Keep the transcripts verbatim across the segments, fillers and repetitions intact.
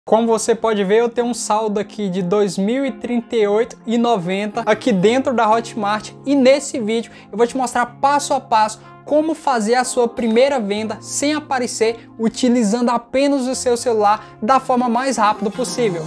Como você pode ver, eu tenho um saldo aqui de dois mil e trinta e oito reais e noventa centavos aqui dentro da Hotmart, e nesse vídeo eu vou te mostrar passo a passo como fazer a sua primeira venda sem aparecer, utilizando apenas o seu celular da forma mais rápida possível.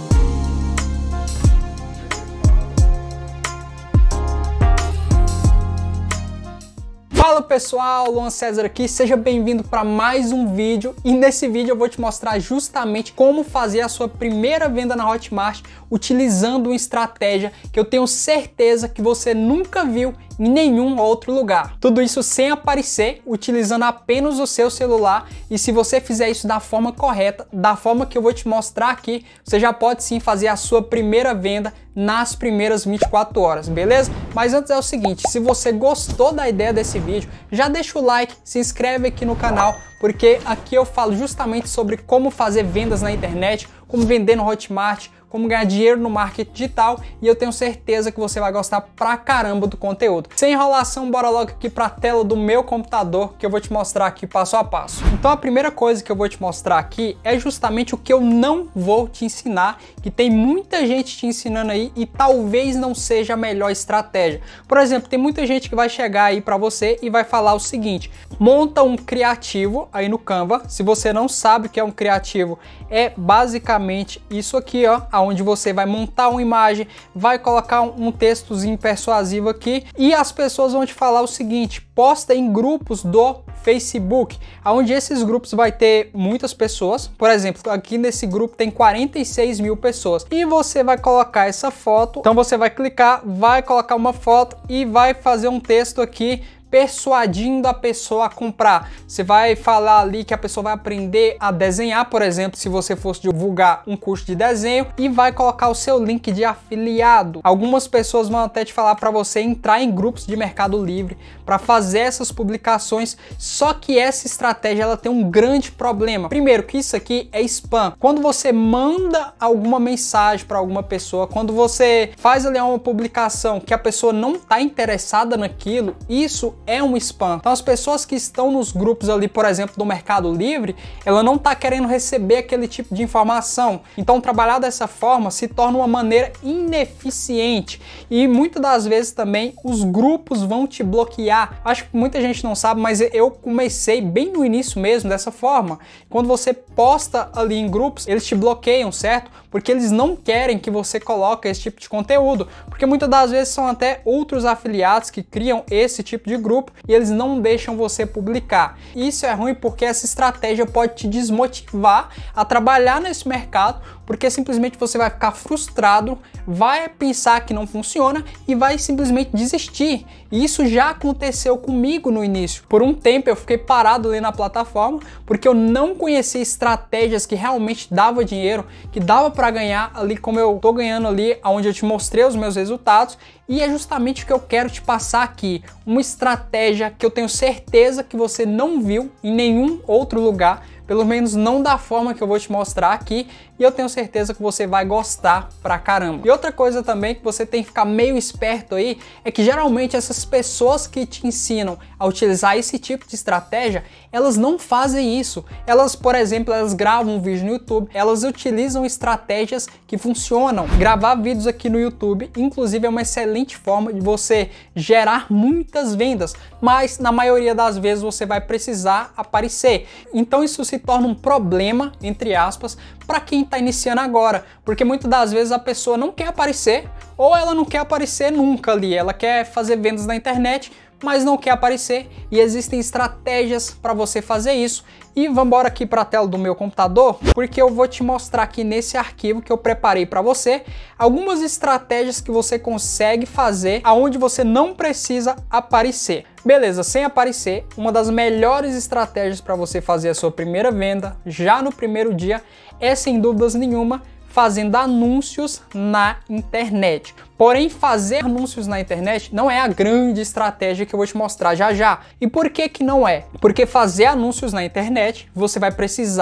Fala pessoal, Luan César aqui, seja bem-vindo para mais um vídeo, e nesse vídeo eu vou te mostrar justamente como fazer a sua primeira venda na Hotmart utilizando uma estratégia que eu tenho certeza que você nunca viu em nenhum outro lugar. Tudo isso sem aparecer, utilizando apenas o seu celular, e se você fizer isso da forma correta, da forma que eu vou te mostrar aqui, você já pode sim fazer a sua primeira venda nas primeiras vinte e quatro horas, beleza? Mas antes é o seguinte, se você gostou da ideia desse vídeo, já deixa o like, se inscreve aqui no canal, porque aqui eu falo justamente sobre como fazer vendas na internet, como vender no Hotmart, como ganhar dinheiro no marketing digital, e eu tenho certeza que você vai gostar pra caramba do conteúdo. Sem enrolação, bora logo aqui pra tela do meu computador que eu vou te mostrar aqui passo a passo. Então a primeira coisa que eu vou te mostrar aqui é justamente o que eu não vou te ensinar, que tem muita gente te ensinando aí e talvez não seja a melhor estratégia. Por exemplo, tem muita gente que vai chegar aí pra você e vai falar o seguinte: monta um criativo aí no Canva. Se você não sabe o que é um criativo, é basicamente isso aqui, ó, onde você vai montar uma imagem, vai colocar um textozinho persuasivo aqui, e as pessoas vão te falar o seguinte: posta em grupos do Facebook, onde esses grupos vai ter muitas pessoas. Por exemplo, aqui nesse grupo tem quarenta e seis mil pessoas, e você vai colocar essa foto. Então você vai clicar, vai colocar uma foto e vai fazer um texto aqui persuadindo a pessoa a comprar. Você vai falar ali que a pessoa vai aprender a desenhar, por exemplo, se você fosse divulgar um curso de desenho, e vai colocar o seu link de afiliado. Algumas pessoas vão até te falar para você entrar em grupos de Mercado Livre para fazer essas publicações, só que essa estratégia ela tem um grande problema. Primeiro, que isso aqui é spam. Quando você manda alguma mensagem para alguma pessoa, quando você faz ali uma publicação que a pessoa não está interessada naquilo, isso é um spam. Então as pessoas que estão nos grupos ali, por exemplo, do Mercado Livre, ela não está querendo receber aquele tipo de informação. Então trabalhar dessa forma se torna uma maneira ineficiente, e muitas das vezes também os grupos vão te bloquear. Acho que muita gente não sabe, mas eu comecei bem no início mesmo dessa forma. Quando você posta ali em grupos, eles te bloqueiam, certo? Porque eles não querem que você coloque esse tipo de conteúdo, porque muitas das vezes são até outros afiliados que criam esse tipo de grupo e eles não deixam você publicar. Isso é ruim porque essa estratégia pode te desmotivar a trabalhar nesse mercado, porque simplesmente você vai ficar frustrado, vai pensar que não funciona e vai simplesmente desistir. E isso já aconteceu comigo no início. Por um tempo eu fiquei parado ali na plataforma porque eu não conhecia estratégias que realmente dava dinheiro, que dava para ganhar ali como eu tô ganhando ali, onde eu te mostrei os meus resultados. E é justamente o que eu quero te passar aqui, uma estratégia que eu tenho certeza que você não viu em nenhum outro lugar, pelo menos não da forma que eu vou te mostrar aqui, e eu tenho certeza que você vai gostar pra caramba. E outra coisa também que você tem que ficar meio esperto aí, é que geralmente essas pessoas que te ensinam a utilizar esse tipo de estratégia, elas não fazem isso. Elas, por exemplo, elas gravam um vídeo no YouTube, elas utilizam estratégias que funcionam. Gravar vídeos aqui no YouTube, inclusive, é uma excelente forma de você gerar muitas vendas, mas na maioria das vezes você vai precisar aparecer. Então isso se torna um problema, entre aspas, para quem está iniciando agora, porque muitas das vezes a pessoa não quer aparecer, ou ela não quer aparecer nunca ali, ela quer fazer vendas na internet, mas não quer aparecer, e existem estratégias para você fazer isso. E vamos embora aqui para a tela do meu computador, porque eu vou te mostrar aqui nesse arquivo que eu preparei para você algumas estratégias que você consegue fazer aonde você não precisa aparecer. Beleza, sem aparecer, uma das melhores estratégias para você fazer a sua primeira venda já no primeiro dia é, sem dúvidas nenhuma, fazendo anúncios na internet. Porém, fazer anúncios na internet não é a grande estratégia que eu vou te mostrar já já. E por que que não é? Porque fazer anúncios na internet, você vai precisar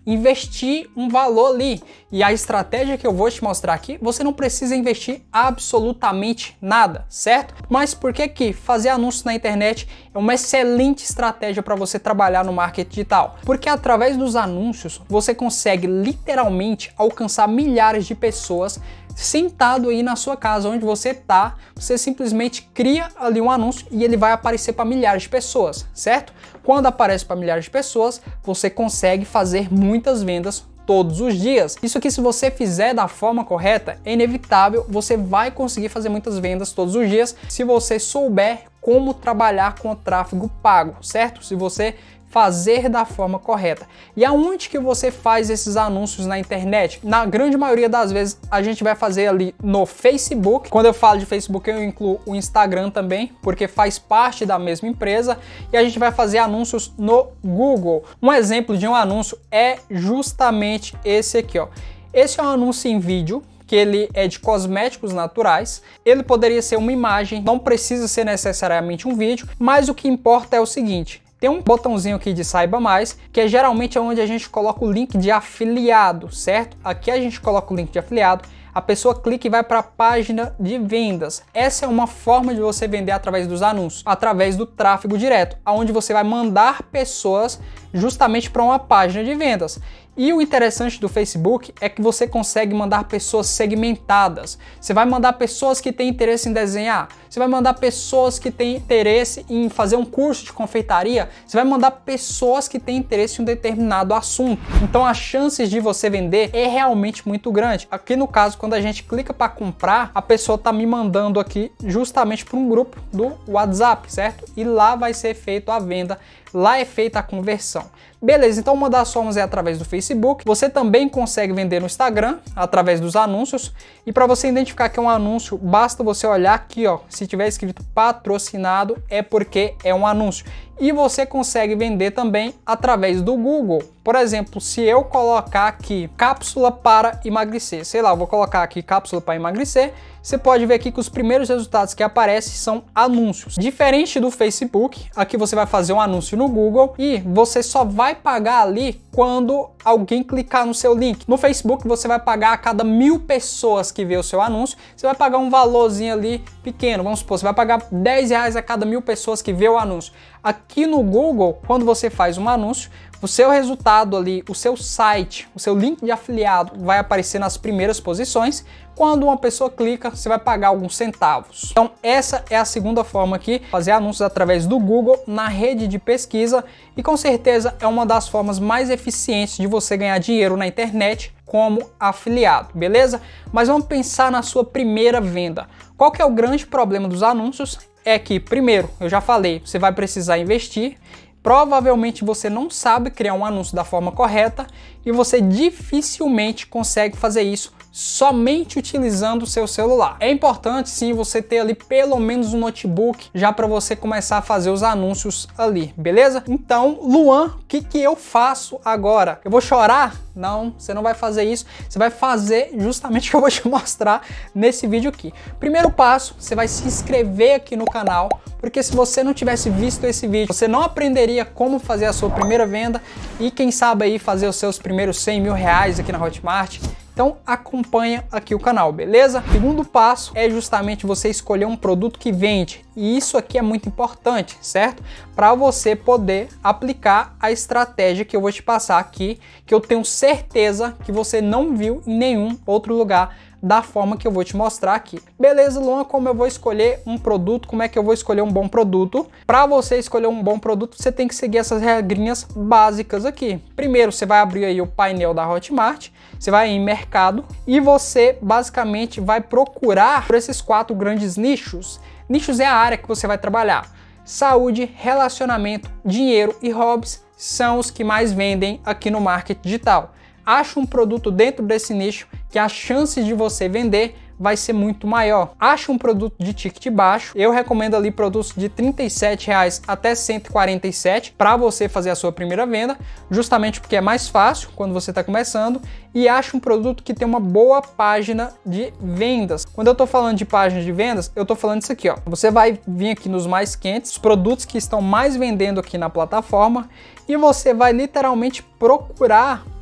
investir um valor ali. E a estratégia que eu vou te mostrar aqui, você não precisa investir absolutamente nada, certo? Mas por que que fazer anúncios na internet é uma excelente estratégia para você trabalhar no marketing digital? Porque através dos anúncios você consegue literalmente alcançar milhares de pessoas sentado aí na sua casa, onde você está. Você simplesmente cria ali um anúncio e ele vai aparecer para milhares de pessoas, certo? Quando aparece para milhares de pessoas, você consegue fazer muitas vendas todos os dias. Isso aqui, se você fizer da forma correta, é inevitável, você vai conseguir fazer muitas vendas todos os dias se você souber como trabalhar com o tráfego pago, certo? Se você fazer da forma correta. E aonde que você faz esses anúncios na internet? Na grande maioria das vezes a gente vai fazer ali no Facebook. Quando eu falo de Facebook eu incluo o Instagram também, porque faz parte da mesma empresa, e a gente vai fazer anúncios no Google. Um exemplo de um anúncio é justamente esse aqui, ó. Esse é um anúncio em vídeo, que ele é de cosméticos naturais. Ele poderia ser uma imagem, não precisa ser necessariamente um vídeo, mas o que importa é o seguinte: tem um botãozinho aqui de saiba mais, que é geralmente onde a gente coloca o link de afiliado, certo? Aqui a gente coloca o link de afiliado, a pessoa clica e vai para a página de vendas. Essa é uma forma de você vender através dos anúncios, através do tráfego direto, onde você vai mandar pessoas justamente para uma página de vendas. E o interessante do Facebook é que você consegue mandar pessoas segmentadas. Você vai mandar pessoas que têm interesse em desenhar, você vai mandar pessoas que têm interesse em fazer um curso de confeitaria, você vai mandar pessoas que têm interesse em um determinado assunto. Então as chances de você vender é realmente muito grande. Aqui no caso, quando a gente clica para comprar, a pessoa está me mandando aqui justamente para um grupo do WhatsApp, certo? E lá vai ser feita a venda, lá é feita a conversão. Beleza, então uma das formas é através do Facebook. Você também consegue vender no Instagram através dos anúncios. E para você identificar que é um anúncio, basta você olhar aqui, ó, se tiver escrito patrocinado, é porque é um anúncio. E você consegue vender também através do Google. Por exemplo, se eu colocar aqui cápsula para emagrecer, sei lá, eu vou colocar aqui cápsula para emagrecer, você pode ver aqui que os primeiros resultados que aparecem são anúncios. Diferente do Facebook, aqui você vai fazer um anúncio no Google e você só vai pagar ali quando alguém clicar no seu link. No Facebook você vai pagar a cada mil pessoas que vê o seu anúncio, você vai pagar um valorzinho ali pequeno, vamos supor, você vai pagar dez reais a cada mil pessoas que vê o anúncio. Aqui no Google, quando você faz um anúncio, o seu resultado ali, o seu site, o seu link de afiliado vai aparecer nas primeiras posições. Quando uma pessoa clica, você vai pagar alguns centavos. Então essa é a segunda forma aqui, fazer anúncios através do Google na rede de pesquisa, e com certeza é uma das formas mais eficientes de você ganhar dinheiro na internet como afiliado, beleza? Mas vamos pensar na sua primeira venda. Qual que é o grande problema dos anúncios? É que, primeiro, eu já falei, você vai precisar investir. Provavelmente você não sabe criar um anúncio da forma correta e você dificilmente consegue fazer isso somente utilizando o seu celular. É importante sim você ter ali pelo menos um notebook já para você começar a fazer os anúncios ali, beleza? Então, Luan, o que que eu faço agora? Eu vou chorar? Não, você não vai fazer isso. Você vai fazer justamente o que eu vou te mostrar nesse vídeo aqui. Primeiro passo, você vai se inscrever aqui no canal, porque se você não tivesse visto esse vídeo, você não aprenderia como fazer a sua primeira venda e quem sabe aí fazer os seus primeiros cem mil reais aqui na Hotmart. Então acompanha aqui o canal, beleza? Segundo passo é justamente você escolher um produto que vende. E isso aqui é muito importante, certo? Para você poder aplicar a estratégia que eu vou te passar aqui, que eu tenho certeza que você não viu em nenhum outro lugar da forma que eu vou te mostrar aqui. Beleza, Luan, como eu vou escolher um produto, como é que eu vou escolher um bom produto? Para você escolher um bom produto, você tem que seguir essas regrinhas básicas aqui. Primeiro, você vai abrir aí o painel da Hotmart, você vai em mercado e você basicamente vai procurar por esses quatro grandes nichos. Nichos é a área que você vai trabalhar. Saúde, relacionamento, dinheiro e hobbies são os que mais vendem aqui no marketing digital. Acha um produto dentro desse nicho que a chance de você vender vai ser muito maior. Acha um produto de ticket baixo. Eu recomendo ali produtos de trinta e sete reais até cento e quarenta e sete para você fazer a sua primeira venda, justamente porque é mais fácil quando você está começando. E acha um produto que tem uma boa página de vendas. Quando eu estou falando de página de vendas, eu estou falando disso aqui, ó. Você vai vir aqui nos mais quentes, os produtos que estão mais vendendo aqui na plataforma, e você vai literalmente procurar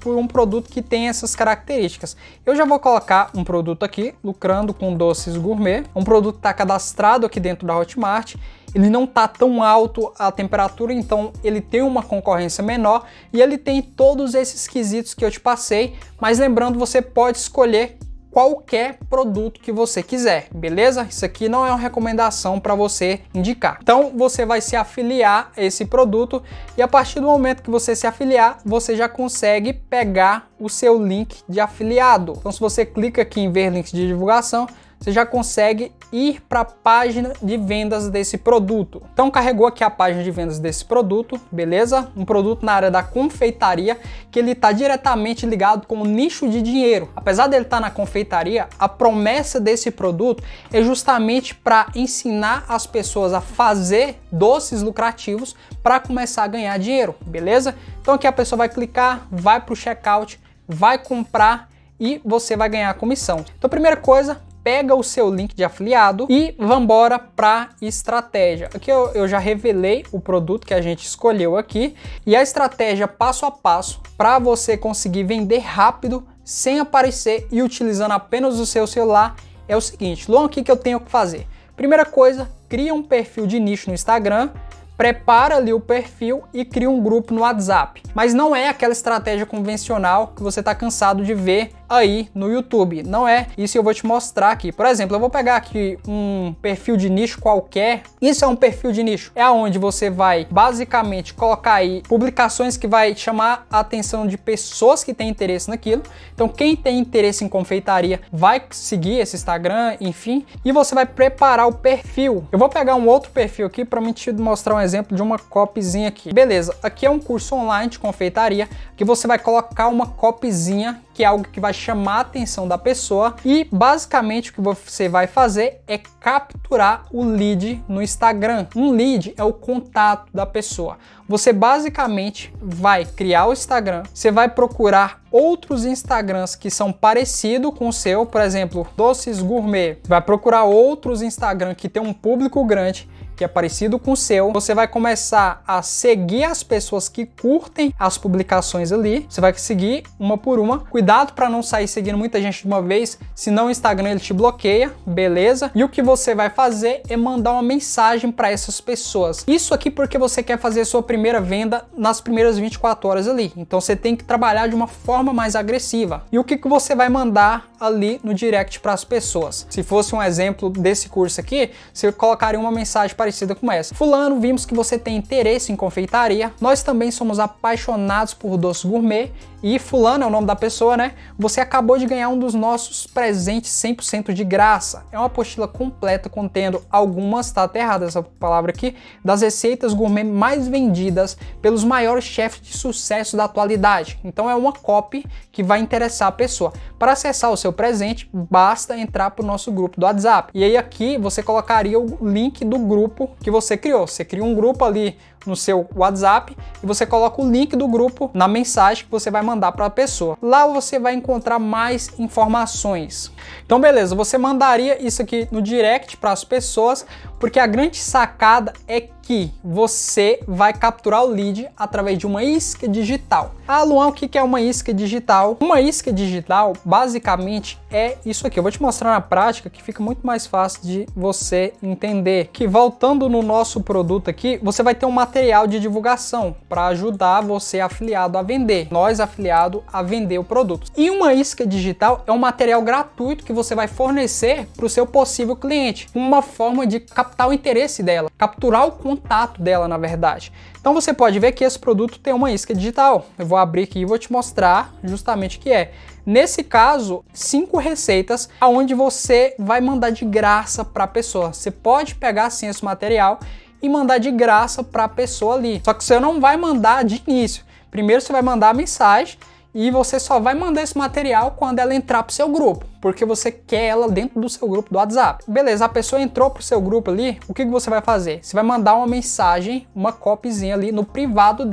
por um produto que tem essas características. Eu já vou colocar um produto aqui, lucrando com doces gourmet, um produto que está cadastrado aqui dentro da Hotmart. Ele não está tão alto a temperatura, então ele tem uma concorrência menor e ele tem todos esses quesitos que eu te passei, mas lembrando, você pode escolher qualquer produto que você quiser, beleza? Isso aqui não é uma recomendação para você indicar. Então você vai se afiliar a esse produto e a partir do momento que você se afiliar, você já consegue pegar o seu link de afiliado. Então se você clica aqui em ver links de divulgação, você já consegue ir para a página de vendas desse produto. Então carregou aqui a página de vendas desse produto, beleza? Um produto na área da confeitaria, que ele está diretamente ligado com o nicho de dinheiro. Apesar dele estar na confeitaria, a promessa desse produto é justamente para ensinar as pessoas a fazer doces lucrativos para começar a ganhar dinheiro, beleza? Então aqui a pessoa vai clicar, vai para o checkout, vai comprar e você vai ganhar a comissão. Então primeira coisa, pega o seu link de afiliado e vambora para estratégia. Aqui eu, eu já revelei o produto que a gente escolheu aqui e a estratégia passo a passo para você conseguir vender rápido sem aparecer e utilizando apenas o seu celular é o seguinte. Luan, o que, que eu tenho que fazer? Primeira coisa, cria um perfil de nicho no Instagram, prepara ali o perfil e cria um grupo no WhatsApp. Mas não é aquela estratégia convencional que você está cansado de ver aí no YouTube. Não é isso que eu vou te mostrar aqui. Por exemplo, eu vou pegar aqui um perfil de nicho qualquer. Isso é um perfil de nicho. É onde você vai basicamente colocar aí publicações que vai chamar a atenção de pessoas que têm interesse naquilo. Então quem tem interesse em confeitaria vai seguir esse Instagram, enfim, e você vai preparar o perfil. Eu vou pegar um outro perfil aqui para me te mostrar um exemplo de uma copyzinha aqui. Beleza, aqui é um curso online de confeitaria que você vai colocar uma copyzinha, que é algo que vai chamar a atenção da pessoa e basicamente o que você vai fazer é capturar o lead no Instagram. Um lead é o contato da pessoa. Você basicamente vai criar o Instagram, você vai procurar outros Instagrams que são parecidos com o seu, por exemplo, Doces Gourmet, vai procurar outros Instagrams que tem um público grande, que é parecido com o seu, você vai começar a seguir as pessoas que curtem as publicações ali, você vai seguir uma por uma, cuidado para não sair seguindo muita gente de uma vez, senão o Instagram ele te bloqueia, beleza? E o que você vai fazer é mandar uma mensagem para essas pessoas, isso aqui porque você quer fazer a sua primeira venda nas primeiras vinte e quatro horas ali, então você tem que trabalhar de uma forma mais agressiva. E o que, que você vai mandar ali no direct para as pessoas? Se fosse um exemplo desse curso aqui, você colocaria uma mensagem parecida com essa. Fulano, vimos que você tem interesse em confeitaria, nós também somos apaixonados por doce gourmet e fulano é o nome da pessoa, né? Você acabou de ganhar um dos nossos presentes cem por cento de graça. É uma apostila completa contendo algumas, tá até errada essa palavra aqui, das receitas gourmet mais vendidas pelos maiores chefes de sucesso da atualidade. Então é uma copy que vai interessar a pessoa. Para acessar o seu presente, basta entrar para o nosso grupo do WhatsApp. E aí aqui você colocaria o link do grupo que você criou. Você cria um grupo ali no seu WhatsApp e você coloca o link do grupo na mensagem que você vai mandar para a pessoa. Lá você vai encontrar mais informações. Então beleza, você mandaria isso aqui no direct para as pessoas, porque a grande sacada é que você vai capturar o lead através de uma isca digital. Ah, Luan, o que é uma isca digital? Uma isca digital basicamente é isso aqui. Eu vou te mostrar na prática que fica muito mais fácil de você entender. Que voltando no nosso produto aqui, você vai ter um material de divulgação para ajudar você afiliado a vender. Nós afiliado a vender o produto. E uma isca digital é um material gratuito que você vai fornecer para o seu possível cliente. Uma forma de captar o interesse dela, capturar o contato dela, na verdade. Então você pode ver que esse produto tem uma isca digital. Eu vou abrir aqui e vou te mostrar justamente o que é. Nesse caso, cinco receitas aonde você vai mandar de graça para a pessoa. Você pode pegar assim esse material e mandar de graça para a pessoa ali. Só que você não vai mandar de início. Primeiro você vai mandar a mensagem e você só vai mandar esse material quando ela entrar para o seu grupo, porque você quer ela dentro do seu grupo do WhatsApp. Beleza, a pessoa entrou para o seu grupo ali, o que, que você vai fazer? Você vai mandar uma mensagem, uma copyzinha ali no privado dela.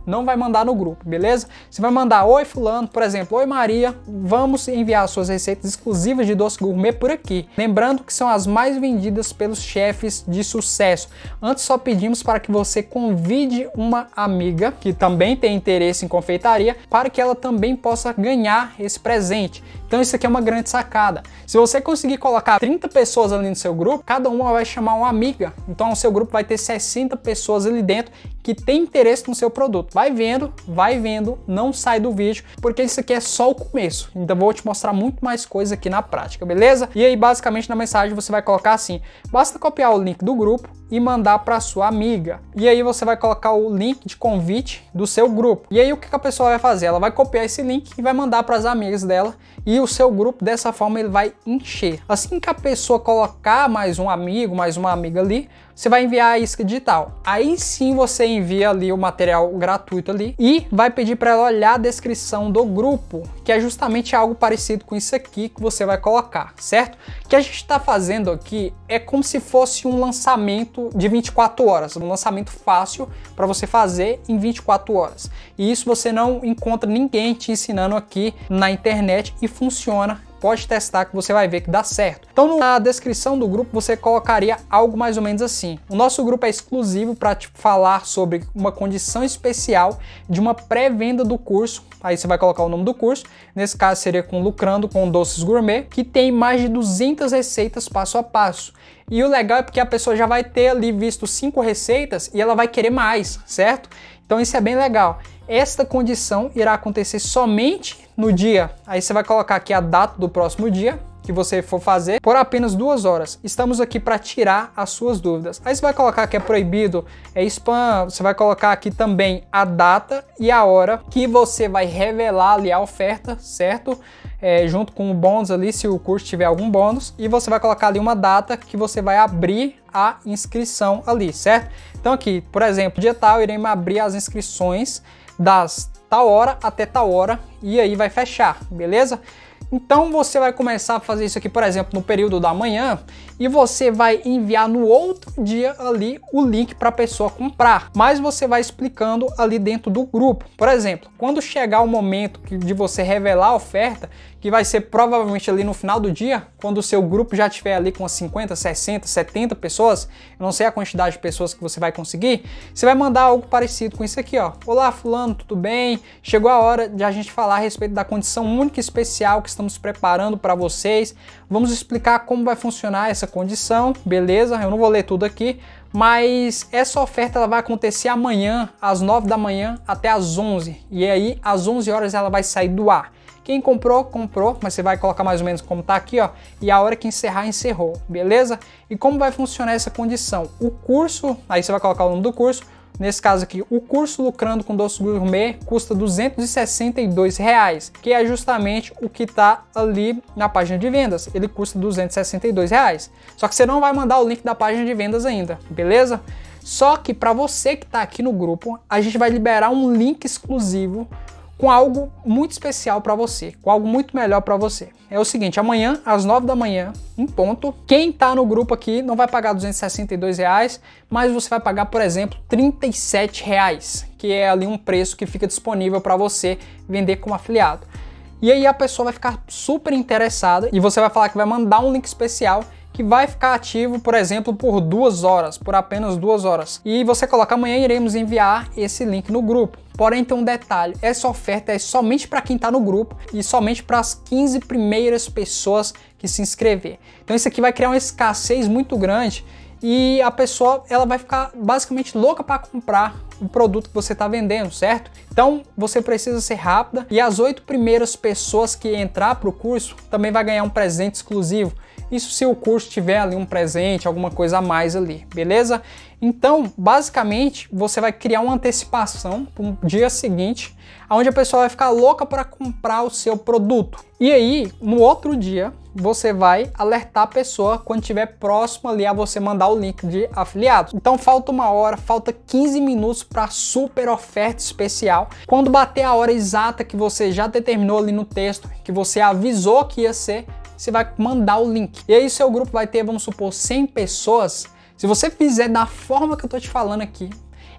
não vai mandar no grupo, beleza? Você vai mandar: oi fulano, por exemplo, oi Maria, vamos enviar suas receitas exclusivas de doce gourmet por aqui. Lembrando que são as mais vendidas pelos chefes de sucesso. Antes só pedimos para que você convide uma amiga que também tem interesse em confeitaria para que ela também possa ganhar esse presente. Então isso aqui é uma grande sacada. Se você conseguir colocar trinta pessoas ali no seu grupo, cada uma vai chamar uma amiga. Então o seu grupo vai ter sessenta pessoas ali dentro que tem interesse no seu produto. Vai vendo, vai vendo, não sai do vídeo, porque isso aqui é só o começo. Então vou te mostrar muito mais coisa aqui na prática, beleza? E aí basicamente na mensagem você vai colocar assim: basta copiar o link do grupo e mandar para sua amiga. E aí você vai colocar o link de convite do seu grupo. E aí o que a pessoa vai fazer? Ela vai copiar esse link e vai mandar para as amigas dela, e o seu grupo dessa forma ele vai encher. Assim que a pessoa colocar mais um amigo, mais uma amiga ali, você vai enviar a isca digital. Aí sim você envia ali o material gratuito ali e vai pedir para ela olhar a descrição do grupo, que é justamente algo parecido com isso aqui que você vai colocar, certo? O que a gente está fazendo aqui é como se fosse um lançamento de vinte e quatro horas, um lançamento fácil para você fazer em vinte e quatro horas. E isso você não encontra ninguém te ensinando aqui na internet e funciona. Pode testar que você vai ver que dá certo. Então na descrição do grupo você colocaria algo mais ou menos assim: o nosso grupo é exclusivo para te falar sobre uma condição especial de uma pré-venda do curso. Aí você vai colocar o nome do curso, nesse caso seria com Lucrando com Doces Gourmet, que tem mais de duzentas receitas passo a passo. E o legal é porque a pessoa já vai ter ali visto cinco receitas e ela vai querer mais, certo? Então isso é bem legal. Esta condição irá acontecer somente no dia, aí você vai colocar aqui a data do próximo dia que você for fazer, por apenas duas horas. Estamos aqui para tirar as suas dúvidas. Aí você vai colocar que é proibido, é spam, você vai colocar aqui também a data e a hora que você vai revelar ali a oferta, certo? É, junto com o bônus ali, se o curso tiver algum bônus, e você vai colocar ali uma data que você vai abrir a inscrição ali, certo? Então aqui, por exemplo, dia tal, iremos abrir as inscrições das tal hora até tal hora, e aí vai fechar, beleza? Então você vai começar a fazer isso aqui, por exemplo, no período da manhã, e você vai enviar no outro dia ali o link para a pessoa comprar. Mas você vai explicando ali dentro do grupo. Por exemplo, quando chegar o momento de você revelar a oferta, que vai ser provavelmente ali no final do dia, quando o seu grupo já estiver ali com cinquenta, sessenta, setenta pessoas, eu não sei a quantidade de pessoas que você vai conseguir, você vai mandar algo parecido com isso aqui, ó. Olá fulano, tudo bem? Chegou a hora de a gente falar a respeito da condição única e especial que estamos preparando para vocês. Vamos explicar como vai funcionar essa condição, beleza? Eu não vou ler tudo aqui, mas essa oferta ela vai acontecer amanhã, às nove da manhã até às onze, e aí às onze horas ela vai sair do ar. Quem comprou, comprou, mas você vai colocar mais ou menos como tá aqui, ó, e a hora que encerrar, encerrou, beleza? E como vai funcionar essa condição? O curso, aí você vai colocar o nome do curso, nesse caso aqui, o curso Lucrando com Doces Gourmet custa duzentos e sessenta e dois reais, que é justamente o que tá ali na página de vendas, ele custa duzentos e sessenta e dois reais. Só que você não vai mandar o link da página de vendas ainda, beleza? Só que para você que tá aqui no grupo, a gente vai liberar um link exclusivo com algo muito especial para você, com algo muito melhor para você. É o seguinte, amanhã às nove da manhã, em ponto, quem tá no grupo aqui não vai pagar duzentos e sessenta e dois reais, mas você vai pagar, por exemplo, trinta e sete reais, que é ali um preço que fica disponível para você vender como afiliado. E aí a pessoa vai ficar super interessada e você vai falar que vai mandar um link especial que vai ficar ativo, por exemplo, por duas horas, por apenas duas horas. E você coloca: amanhã iremos enviar esse link no grupo. Porém, tem um detalhe, essa oferta é somente para quem está no grupo e somente para as quinze primeiras pessoas que se inscrever. Então isso aqui vai criar uma escassez muito grande e a pessoa ela vai ficar basicamente louca para comprar o produto que você está vendendo, certo? Então você precisa ser rápida e as oito primeiras pessoas que entrar para o curso também vai ganhar um presente exclusivo. Isso se o curso tiver ali um presente, alguma coisa a mais ali, beleza? Então, basicamente, você vai criar uma antecipação para o dia seguinte, onde a pessoa vai ficar louca para comprar o seu produto. E aí, no outro dia, você vai alertar a pessoa quando estiver próximo ali a você mandar o link de afiliado. Então, falta uma hora, falta quinze minutos para a super oferta especial. Quando bater a hora exata que você já determinou ali no texto, que você avisou que ia ser, você vai mandar o link. E aí seu grupo vai ter, vamos supor, cem pessoas. Se você fizer da forma que eu tô te falando aqui,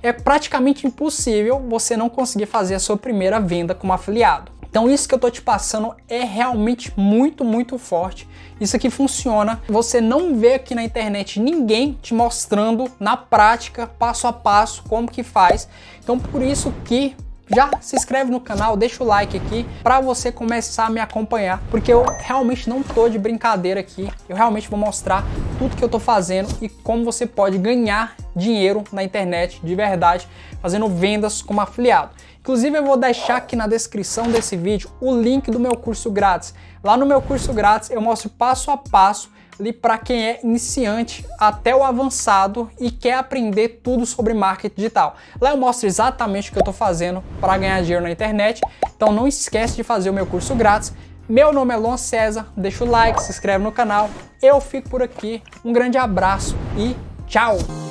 é praticamente impossível você não conseguir fazer a sua primeira venda como afiliado. Então isso que eu tô te passando é realmente muito, muito forte. Isso aqui funciona. Você não vê aqui na internet ninguém te mostrando na prática, passo a passo, como que faz. Então por isso que já se inscreve no canal, deixa o like aqui para você começar a me acompanhar, porque eu realmente não tô de brincadeira aqui. Eu realmente vou mostrar tudo que eu tô fazendo e como você pode ganhar dinheiro na internet de verdade, fazendo vendas como afiliado. Inclusive eu vou deixar aqui na descrição desse vídeo o link do meu curso grátis. Lá no meu curso grátis eu mostro passo a passo ali para quem é iniciante até o avançado e quer aprender tudo sobre marketing digital. Lá eu mostro exatamente o que eu estou fazendo para ganhar dinheiro na internet. Então não esquece de fazer o meu curso grátis. Meu nome é Luan César, deixa o like, se inscreve no canal. Eu fico por aqui, um grande abraço e tchau!